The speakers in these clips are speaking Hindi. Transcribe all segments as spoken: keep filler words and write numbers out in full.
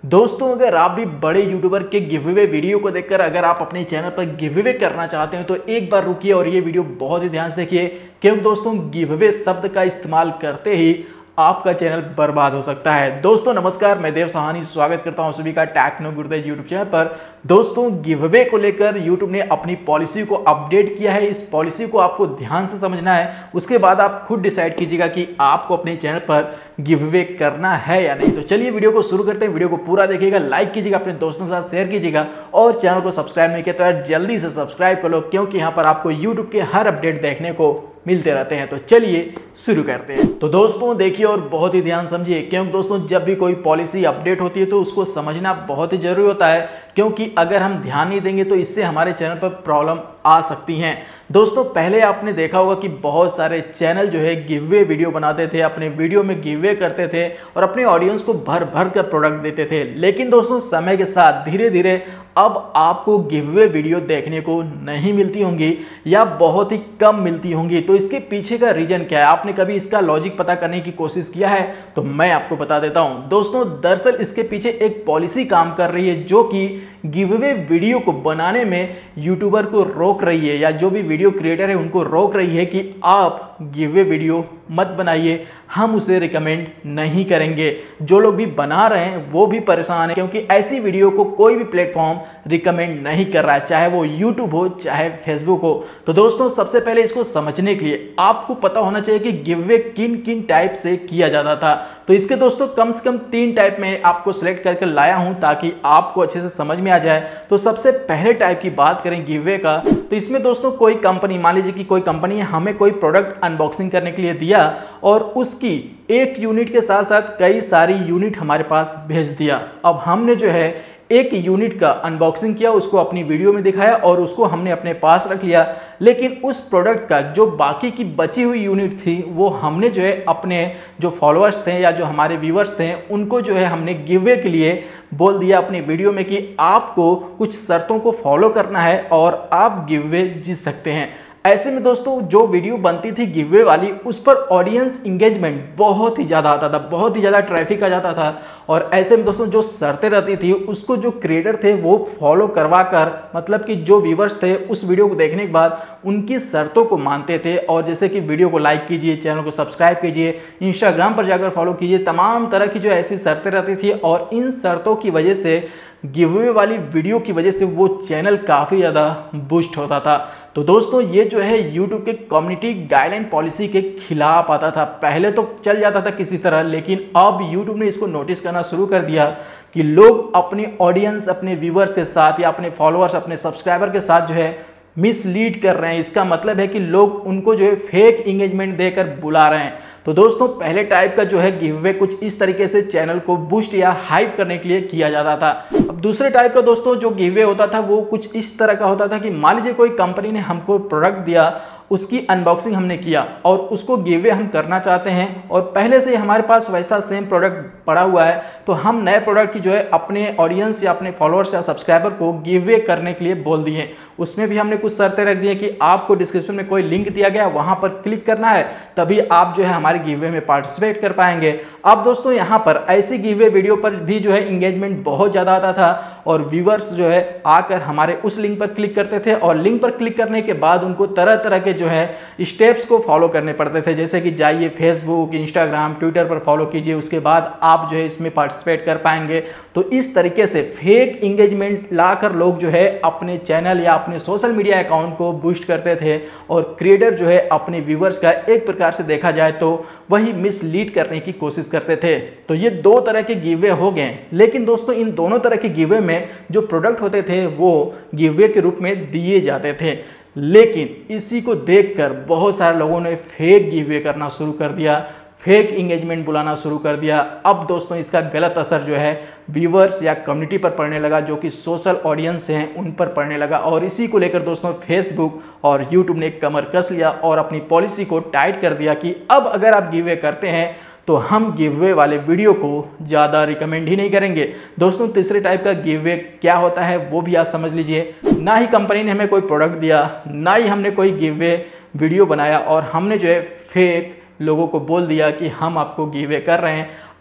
दोस्तों, अगर आप भी बड़े यूट्यूबर के गिव अवे वीडियो को देखकर अगर आप अपने चैनल पर गिव अवे करना चाहते हैं तो एक बार रुकिए और ये वीडियो बहुत ही ध्यान से देखिए, क्योंकि दोस्तों गिव अवे शब्द का इस्तेमाल करते ही आपका चैनल बर्बाद हो सकता है। दोस्तों नमस्कार, मैं देव साहनी स्वागत करता हूं सभी का टेक्नो गुरुदेव यूट्यूब चैनल पर। दोस्तों गिव अवे को लेकर यूट्यूब ने अपनी पॉलिसी को अपडेट किया है। इस पॉलिसी को आपको ध्यान से समझना है, उसके बाद आप खुद डिसाइड कीजिएगा कि आपको अपने चैनल पर गिव अवे करना है या नहीं। तो चलिए वीडियो को शुरू करते हैं। वीडियो को पूरा देखिएगा, लाइक कीजिएगा, अपने दोस्तों के साथ शेयर कीजिएगा और चैनल को सब्सक्राइब नहीं किया तो यार जल्दी से सब्सक्राइब कर लो, क्योंकि यहाँ पर आपको यूट्यूब के हर अपडेट देखने को मिलते रहते हैं। तो चलिए शुरू करते हैं। तो दोस्तों देखिए और बहुत ही ध्यान समझिए, क्योंकि दोस्तों जब भी कोई पॉलिसी अपडेट होती है तो उसको समझना बहुत ही जरूरी होता है, क्योंकि अगर हम ध्यान नहीं देंगे तो इससे हमारे चैनल पर प्रॉब्लम आ सकती हैं। दोस्तों पहले आपने देखा होगा कि बहुत सारे चैनल जो है गिव अवे वीडियो बनाते थे, अपने वीडियो में गिव अवे करते थे और अपने ऑडियंस को भर भर कर प्रोडक्ट देते थे। लेकिन दोस्तों समय के साथ धीरे धीरे अब आपको गिव अवे वीडियो देखने को नहीं मिलती होंगी या बहुत ही कम मिलती होंगी। तो इसके पीछे का रीजन क्या है? आपने कभी इसका लॉजिक पता करने की कोशिश किया है? तो मैं आपको बता देता हूं। दोस्तों दरअसल इसके पीछे एक पॉलिसी काम कर रही है जो कि गिव अवे वीडियो को बनाने में यूट्यूबर को रोक रही है, या जो भी वीडियो क्रिएटर है उनको रोक रही है कि आप गिव अवे वीडियो मत बनाइए, हम उसे रिकमेंड नहीं करेंगे। जो लोग भी बना रहे हैं वो भी परेशान है, क्योंकि ऐसी वीडियो को कोई भी प्लेटफॉर्म रिकमेंड नहीं कर रहा है, चाहे वो यूट्यूब हो चाहे फेसबुक हो। तो दोस्तों सबसे पहले इसको समझने के लिए आपको पता होना चाहिए कि गिव अवे किन किन टाइप से किया जाता था। तो इसके दोस्तों कम से कम तीन टाइप में आपको सिलेक्ट करके लाया हूं ताकि आपको अच्छे से समझ में आ जाए। तो सबसे पहले टाइप की बात करें गिव अवे का, तो इसमें दोस्तों कोई कंपनी, मान लीजिए कि कोई कंपनी हमें कोई प्रोडक्ट अनबॉक्सिंग करने के लिए दिया और उसकी एक यूनिट के साथ साथ कई सारी यूनिट हमारे पास भेज दिया। अब हमने जो है एक यूनिट का अनबॉक्सिंग किया, उसको अपनी वीडियो में दिखाया और उसको हमने अपने पास रख लिया, लेकिन उस प्रोडक्ट का जो बाकी की बची हुई यूनिट थी वो हमने जो है अपने जो फॉलोअर्स थे या जो हमारे व्यूअर्स थे उनको जो है हमने गिव अवे के लिए बोल दिया अपनी वीडियो में कि आपको कुछ शर्तों को फॉलो करना है और आप गिव अवे जीत सकते हैं। ऐसे में दोस्तों जो वीडियो बनती थी गिव अवे वाली, उस पर ऑडियंस इंगेजमेंट बहुत ही ज़्यादा आता था, बहुत ही ज़्यादा ट्रैफिक आ जाता था। और ऐसे में दोस्तों जो शर्तें रहती थी उसको जो क्रिएटर थे वो फॉलो करवा कर, मतलब कि जो व्यूवर्स थे उस वीडियो को देखने के बाद उनकी शर्तों को मानते थे। और जैसे कि वीडियो को लाइक कीजिए, चैनल को सब्सक्राइब कीजिए, इंस्टाग्राम पर जाकर फॉलो कीजिए, तमाम तरह की जो ऐसी शर्तें रहती थी। और इन शर्तों की वजह से, गिव अवे वाली वीडियो की वजह से वो चैनल काफ़ी ज़्यादा बूस्ट होता था। तो दोस्तों ये जो है यूट्यूब के कम्युनिटी गाइडलाइन पॉलिसी के खिलाफ आता था। पहले तो चल जाता था किसी तरह, लेकिन अब यूट्यूब ने इसको नोटिस करना शुरू कर दिया कि लोग अपनी ऑडियंस, अपने व्यूवर्स के साथ या अपने फॉलोअर्स, अपने सब्सक्राइबर के साथ जो है मिसलीड कर रहे हैं। इसका मतलब है कि लोग उनको जो है फेक इंगेजमेंट देकर बुला रहे हैं। तो दोस्तों पहले टाइप का जो है गिव अवे कुछ इस तरीके से चैनल को बूस्ट या हाइप करने के लिए किया जाता था। अब दूसरे टाइप का दोस्तों जो गिव अवे होता था वो कुछ इस तरह का होता था कि मान लीजिए कोई कंपनी ने हमको प्रोडक्ट दिया, उसकी अनबॉक्सिंग हमने किया और उसको गिव अवे हम करना चाहते हैं और पहले से हमारे पास वैसा सेम प्रोडक्ट पड़ा हुआ है, तो हम नए प्रोडक्ट की जो है अपने ऑडियंस या अपने फॉलोअर्स या सब्सक्राइबर को गिव अवे करने के लिए बोल दिए। उसमें भी हमने कुछ शर्तें रख दी है कि आपको डिस्क्रिप्शन में कोई लिंक दिया गया, वहां पर क्लिक करना है, तभी आप जो है हमारे गिव अवे में पार्टिसिपेट कर पाएंगे। अब दोस्तों यहाँ पर ऐसी गिव अवे वीडियो पर भी जो है इंगेजमेंट बहुत ज़्यादा आता था और व्यूवर्स जो है आकर हमारे उस लिंक पर क्लिक करते थे और लिंक पर क्लिक करने के बाद उनको तरह तरह के जो है स्टेप्स को फॉलो करने पड़ते थे, जैसे कि जाइए फेसबुक, इंस्टाग्राम, ट्विटर पर फॉलो कीजिए, उसके बाद आप जो है इसमें पार्टिसिपेट कर पाएंगे। तो इस तरीके से फेक इंगेजमेंट लाकर लोग जो है अपने चैनल या अपने सोशल मीडिया अकाउंट को बूस्ट करते थे और क्रिएटर जो है अपने व्यूवर्स का एक प्रकार से देखा जाए तो वही मिसलीड करने की कोशिश करते थे। तो ये दो तरह के गिव अवे हो गए, लेकिन दोस्तों इन दोनों तरह के गिव अवे में जो प्रोडक्ट होते थे वो गिव अवे के रूप में दिए जाते थे। लेकिन इसी को देखकर बहुत सारे लोगों ने फेक गिव अवे करना शुरू कर दिया, फेक इंगेजमेंट बुलाना शुरू कर दिया। अब दोस्तों इसका गलत असर जो है व्यूवर्स या कम्युनिटी पर पड़ने लगा, जो कि सोशल ऑडियंस हैं उन पर पड़ने लगा। और इसी को लेकर दोस्तों फेसबुक और यूट्यूब ने कमर कस लिया और अपनी पॉलिसी को टाइट कर दिया कि अब अगर आप गिव अवे करते हैं तो हम गिव अवे वाले वीडियो को ज़्यादा रिकमेंड ही नहीं करेंगे। दोस्तों तीसरे टाइप का गिव अवे क्या होता है वो भी आप समझ लीजिए। ना ही कंपनी ने हमें कोई प्रोडक्ट दिया, ना ही हमने कोई गिव अवे वीडियो बनाया और हमने जो है फेक लोगों को बोल दिया कि हम आपको गिव अवे कर रहे हैं,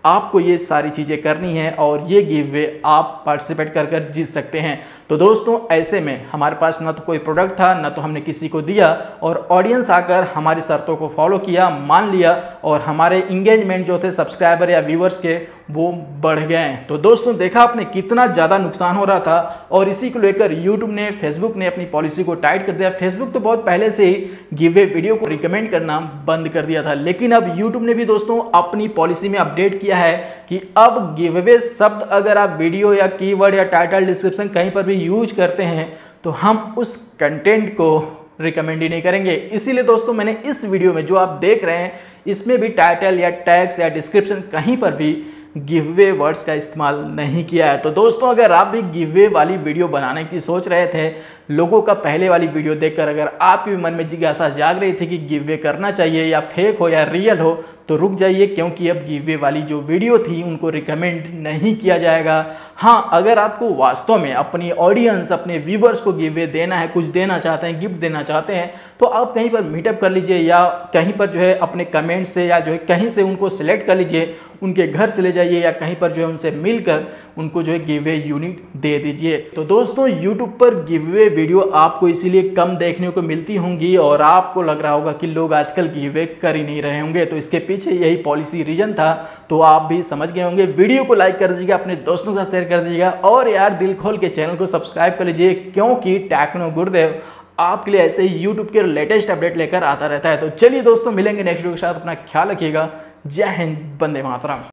आपको ये सारी चीज़ें करनी है और ये गिव वे आप पार्टिसिपेट कर कर जीत सकते हैं। तो दोस्तों ऐसे में हमारे पास ना तो कोई प्रोडक्ट था, ना तो हमने किसी को दिया, और ऑडियंस आकर हमारी शर्तों को फॉलो किया, मान लिया, और हमारे इंगेजमेंट जो थे सब्सक्राइबर या व्यूअर्स के वो बढ़ गए। तो दोस्तों देखा आपने कितना ज़्यादा नुकसान हो रहा था, और इसी को लेकर यूट्यूब ने, फेसबुक ने अपनी पॉलिसी को टाइट कर दिया। फेसबुक तो बहुत पहले से ही गिव वे वीडियो को रिकमेंड करना बंद कर दिया था, लेकिन अब यूट्यूब ने भी दोस्तों अपनी पॉलिसी में अपडेट किया है कि अब गिव वे शब्द अगर आप वीडियो या कीवर्ड या टाइटल डिस्क्रिप्शन कहीं पर भी यूज करते हैं तो हम उस कंटेंट को रिकमेंड ही नहीं करेंगे। इसीलिए दोस्तों मैंने इस वीडियो में जो आप देख रहे हैं इसमें भी टाइटल या टैग्स या डिस्क्रिप्शन कहीं पर भी गिव वे वर्ड्स का इस्तेमाल नहीं किया है। तो दोस्तों अगर आप भी गिव वे वाली वीडियो बनाने की सोच रहे थे, लोगों का पहले वाली वीडियो देखकर अगर आपके भी मन में जिज्ञासा जाग रही थी कि गिव वे करना चाहिए या फेक हो या रियल हो, तो रुक जाइए, क्योंकि अब गिव वे वाली जो वीडियो थी उनको रिकमेंड नहीं किया जाएगा। हाँ, अगर आपको वास्तव में अपनी ऑडियंस, अपने व्यूवर्स को गिव वे देना है, कुछ देना चाहते हैं, गिफ्ट देना चाहते हैं, तो आप कहीं पर मीटअप कर लीजिए या कहीं पर जो है अपने कमेंट से या जो है कहीं से उनको सिलेक्ट कर लीजिए, उनके घर चले जाइए या कहीं पर जो है उनसे मिलकर उनको जो है गिव वे यूनिट दे दीजिए। तो दोस्तों यूट्यूब पर गिव वे वीडियो आपको इसीलिए कम देखने को मिलती होंगी और आपको लग रहा होगा कि लोग आजकल गिव वे कर ही नहीं रहे होंगे, तो इसके पीछे यही पॉलिसी रीजन था। तो आप भी समझ गए होंगे। वीडियो को लाइक कर दीजिएगा, अपने दोस्तों के साथ शेयर कर दीजिएगा, और यार दिल खोल के चैनल को सब्सक्राइब कर लीजिए, क्योंकि टेक्नो गुरुदेव आपके लिए ऐसे ही यूट्यूब के लेटेस्ट अपडेट लेकर आता रहता है। तो चलिए दोस्तों मिलेंगे नेक्स्ट वीडियो के साथ, अपना ख्याल रखिएगा। जय हिंद, वंदे मातरम।